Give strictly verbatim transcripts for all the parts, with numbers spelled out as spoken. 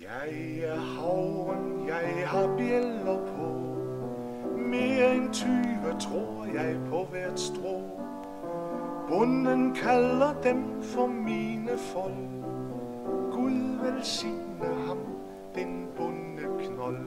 Jeg er havren, jeg har bjælder på. Mere end tyve tror jeg på hvert strå. Bunden kalder dem for mine folk. Gud velsigne ham, den bunde knold.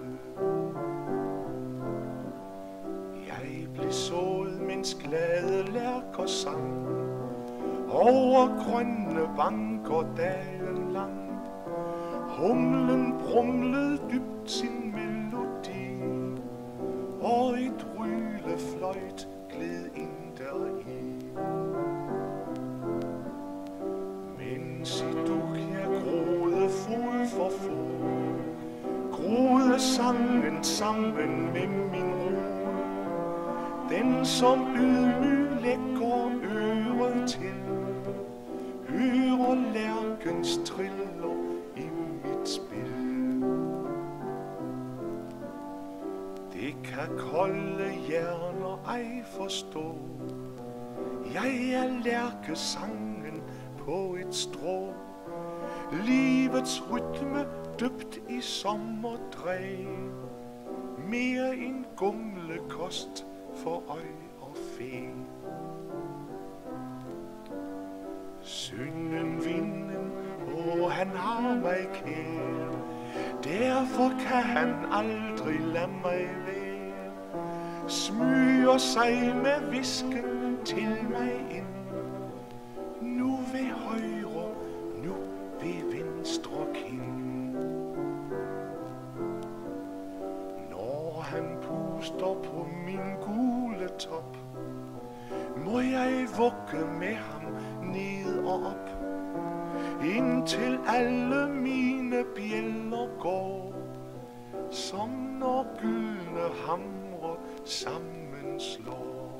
Jeg blev sået, mens glade lærker sang. Over grønne banker dagen lang. Humlen brumlede dybt sin melodi, og et ryglefløjt gled ind deri. Mens i duk jeg groede fod for fod, groede sangen sammen med min ro. Den som ydmyg lægger øret til, hører lærkens triller i mit spil. Det kan kolde hjerner ej forstå. Jeg er lærkesangen på et strå. Livets rytme døbt i sommerdræg. Mere end gumlekost for øj og fæ. Synden vinden, åh, han har mig kær. Derfor kan han aldrig lade mig være. Smyger sig med visken til mig ind. Nu ved højre, nu ved venstre kind. Når han puster på min gule top, må jeg vugge med ham ned og op, indtil alle mine bjælder går, som når gyldne hamre sammenslår.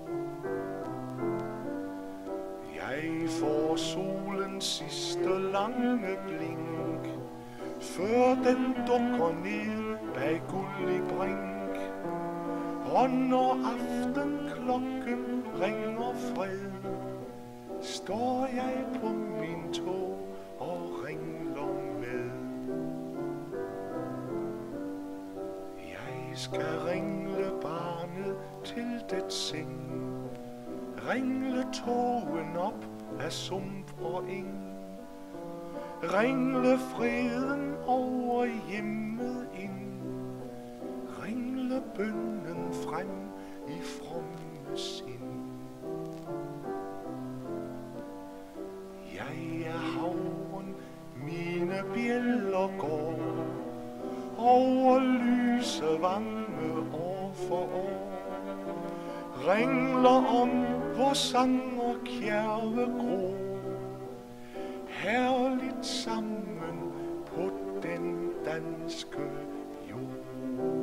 Jeg får solens sidste lange blink, før den dukker ned bag guld i brink. Og når aftenklokken ringer fred, står jeg på min tå og ringler med. Jeg skal ringle barnet til det seng, ringle tågen op af sump og eng, ringle freden over hjemmet ind, ringle bønnen frem i fromme sind. Jeg er havren, mine bjælder går over lyse vange år for år. Ringler om vor sang og kjærve grå, herligt sammen på den danske jord.